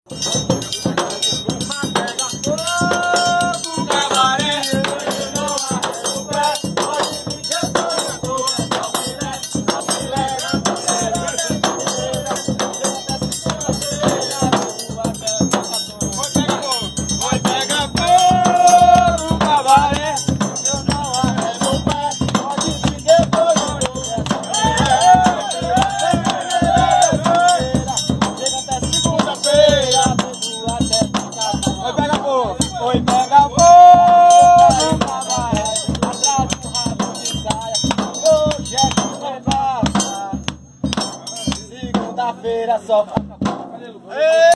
Oi, pega fogo, cabaré, atrás do rabo de saia, hoje é que vai passar, segunda-feira só...